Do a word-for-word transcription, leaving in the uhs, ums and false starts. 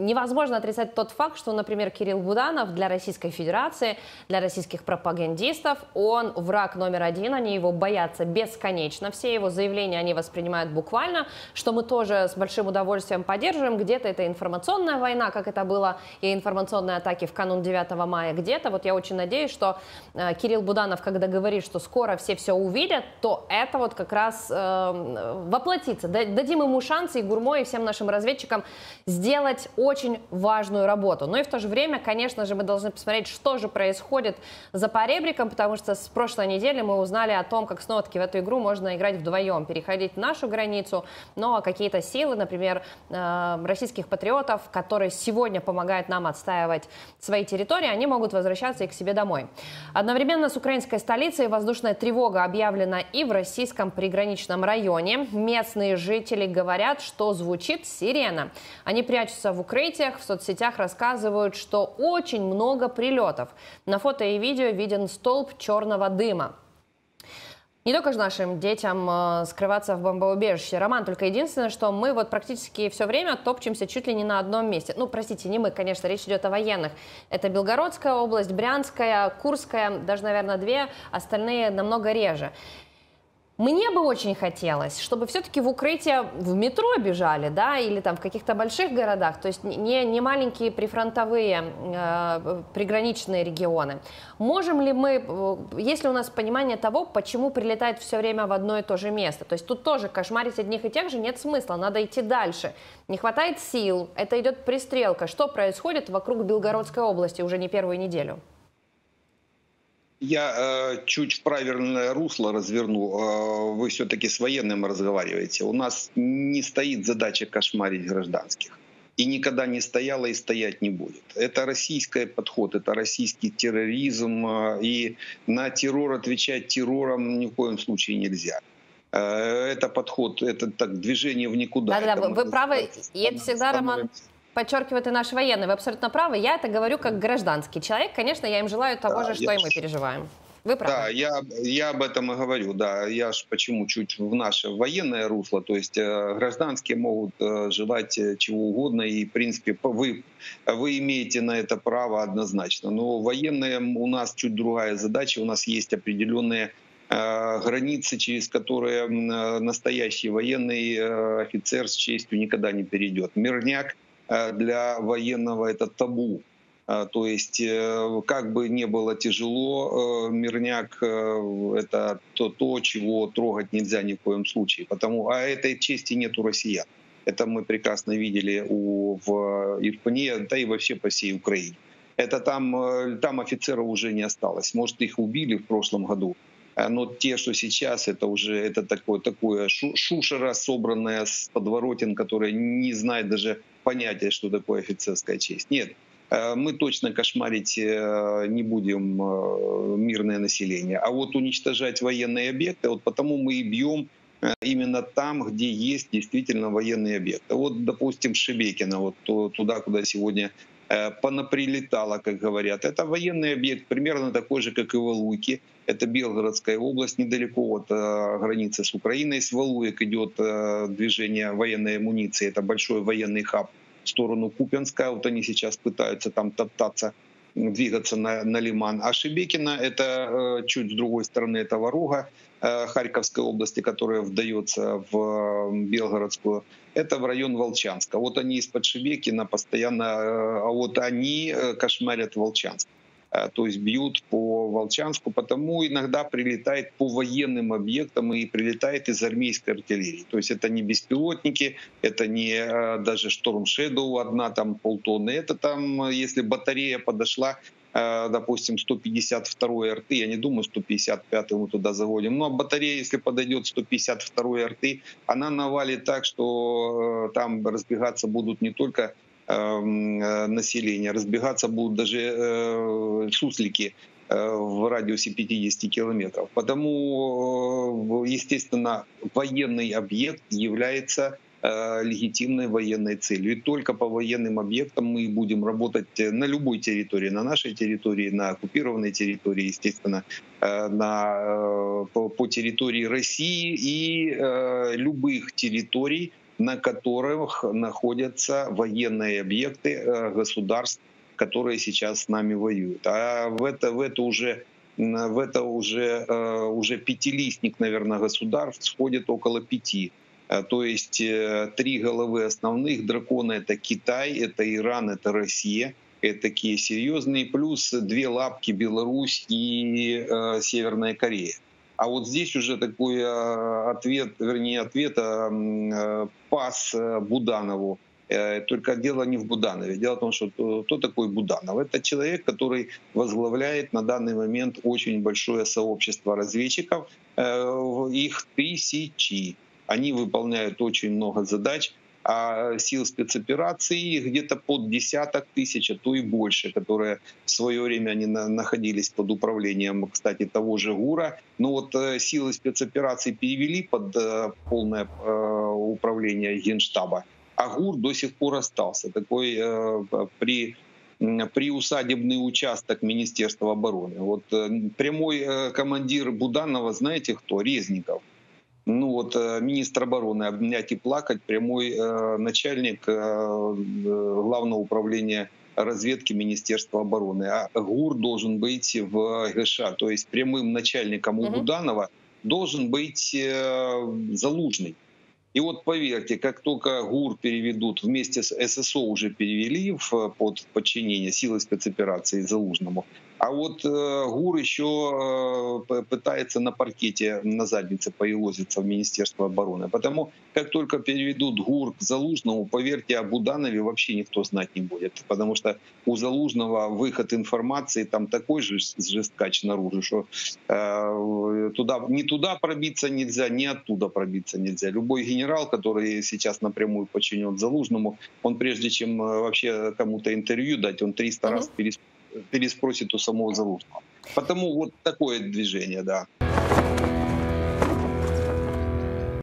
невозможно отрицать тот факт, что, например, Кирилл Буданов для Российской Федерации, для российских пропагандистов, он враг номер один, они его боятся бесконечно, все его заявления они воспринимают буквально, что мы тоже с большим удовольствием поддерживаем. Где-то это информационная война, как это было, и информационные атаки в канун девятого мая, где-то. Вот я очень надеюсь, что э, Кирилл Буданов, когда говорит, что скоро все все увидят, то это вот как раз э, воплотится. Дадим ему шансы, и Гурмо, и всем нашим разведчикам сделать очень важную работу. Но и в то же время, конечно же, мы должны посмотреть, что же происходит за поребриком, потому что с прошлой недели мы узнали о том, как снова-таки в эту игру можно играть вдвоем, переходить нашу границу, но какие-то силы, например, э, российских патриотов, которые сегодня помогают нам отстаивать свои территории, они могут возвращаться и к себе домой. Одновременно с украинской столицей воздушная тревога объявлена и в российском приграничном районе. Местные жители говорят, что звучит сирена. Они прячутся в укрытиях, в соцсетях рассказывают, что очень много прилетов. На фото и видео виден столб черного дыма. Не только же нашим детям э, скрываться в бомбоубежище. Роман, только единственное, что мы вот практически все время топчемся чуть ли не на одном месте. Ну, простите, не мы, конечно, речь идет о военных. Это Белгородская область, Брянская, Курская, даже, наверное, две, остальные намного реже. Мне бы очень хотелось, чтобы все-таки в укрытие в метро бежали, да, или там в каких-то больших городах, то есть не, не маленькие прифронтовые, э, приграничные регионы. Можем ли мы, э, есть ли у нас понимание того, почему прилетает все время в одно и то же место? То есть тут тоже кошмарить одних и тех же нет смысла, надо идти дальше. Не хватает сил, это идет пристрелка. Что происходит вокруг Белгородской области уже не первую неделю? Я э, чуть в правильное русло разверну. Э, вы все-таки с военным разговариваете. У нас не стоит задача кошмарить гражданских. И никогда не стояла и стоять не будет. Это российский подход, это российский терроризм. Э, и на террор отвечать террором ни в коем случае нельзя. Э, это подход, это так, движение в никуда. Да-да, вы, вы правы. И это всегда, становится... Роман, подчеркивают и наши военные. Вы абсолютно правы. Я это говорю как гражданский человек. Конечно, я им желаю того да, же, что я... и мы переживаем. Вы правы. Да, я, я об этом и говорю. Да, я ж почему чуть в наше военное русло. То есть э, гражданские могут э, желать чего угодно. И, в принципе, вы, вы имеете на это право однозначно. Но военные у нас чуть другая задача. У нас есть определенные э, границы, через которые э, настоящий военный э, офицер с честью никогда не перейдет. Мирняк для военного это табу. То есть, как бы ни было тяжело, мирняк — это то, то, чего трогать нельзя ни в коем случае. Потому, а этой чести нет у россиян. Это мы прекрасно видели у, в Ирпене, да и вообще по всей Украине. Это там, там офицеров уже не осталось. Может, их убили в прошлом году. Но те, что сейчас, это уже это такое, такое шушера, собранная с подворотен, которая не знает даже понятия, что такое офицерская честь. Нет, мы точно кошмарить не будем мирное население. А вот уничтожать военные объекты, вот потому мы и бьем именно там, где есть действительно военные объекты. Вот, допустим, Шебекино, вот туда, куда сегодня понаприлетало, как говорят. Это военный объект, примерно такой же, как и Валуйки. Это Белгородская область, недалеко от э, границы с Украиной. С Валуек идет э, движение военной амуниции. Это большой военный хаб в сторону Купянска. Вот они сейчас пытаются там топтаться, двигаться на, на Лиман. А Шебекино — это э, чуть с другой стороны этого рога э, Харьковской области, которая вдается в э, Белгородскую. Это в район Волчанска. Вот они из-под Шебекина постоянно, э, а вот они э, кошмарят Волчанск. То есть бьют по Волчанску, потому иногда прилетает по военным объектам и прилетает из армейской артиллерии. То есть это не беспилотники, это не даже Storm Shadow одна там полтонны. Это там, если батарея подошла, допустим, сто пятьдесят второй арты, я не думаю, сто пятьдесят пятый мы туда заводим, но батарея, если подойдет сто пятьдесят второй арты, она навалит так, что там разбегаться будут не только населения, разбегаться будут даже э, суслики э, в радиусе пятидесяти километров. Потому, естественно, военный объект является э, легитимной военной целью. И только по военным объектам мы будем работать на любой территории, на нашей территории, на оккупированной территории, естественно, э, на, э, по, по территории России и э, любых территорий, на которых находятся военные объекты государств, которые сейчас с нами воюют. А в это, в это уже в это уже, уже пятилистник, наверное, государств входит около пяти. То есть три головы основных дракона — это Китай, это Иран, это Россия. Это такие серьезные. Плюс две лапки — Беларусь и э, Северная Корея. А вот здесь уже такой ответ, вернее, ответ, э, пас Буданову. Только дело не в Буданове. Дело в том, что кто такой Буданов? Это человек, который возглавляет на данный момент очень большое сообщество разведчиков. Их тысячи. Они выполняют очень много задач, а сил спецоперации где-то под десяток тысяч, а то и больше, которые в свое время они находились под управлением, кстати, того же ГУРа. Но вот силы спецопераций перевели под полное управление Генштаба, а ГУР до сих пор остался. Такой при приусадебный участок Министерства обороны. Вот прямой командир Буданова, знаете кто? Резников. Ну вот министр обороны — обнять и плакать, прямой э, начальник э, главного управления разведки Министерства обороны. А ГУР должен быть в ГШ, то есть прямым начальником у Буданова должен быть э, Залужный. И вот поверьте, как только ГУР переведут, вместе с ССО уже перевели в, под подчинение силы спецоперации Залужному, а вот э, ГУР еще э, пытается на паркете, на заднице поелозиться в Министерство обороны. Потому как только переведут ГУР к Залужному, поверьте, о Буданове вообще никто знать не будет. Потому что у Залужного выход информации там такой же жесткач наружу, что э, туда, ни туда пробиться нельзя, ни оттуда пробиться нельзя. Любой генерал, который сейчас напрямую подчинен Залужному, он прежде чем вообще кому-то интервью дать, он триста раз переспросит переспросит у самого Залужного. Потому вот такое движение, да.